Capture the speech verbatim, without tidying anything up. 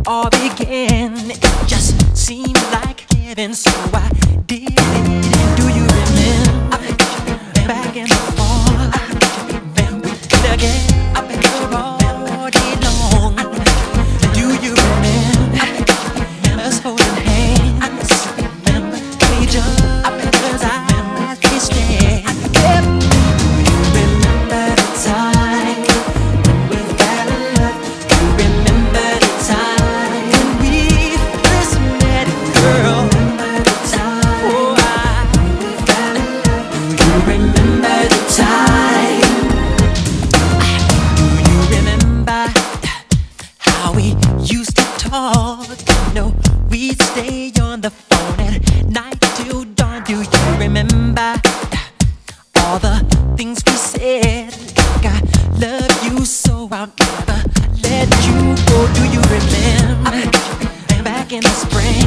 all began. It just seemed like heaven, so I did it. Do you remember back in the fall when we did again all day long? Do you remember us holding hands? Each other's eyes we stare. Do you remember the time when we fell in love? Do you remember the time when we first met, girl? Oh, I, when we fell in love. Do you remember the time? Do you remember how we used to talk? You know, we'd stay on the phone at night till dawn. Do you remember all the things we said? Like I love you so I'll never let you go. Do you remember back in the spring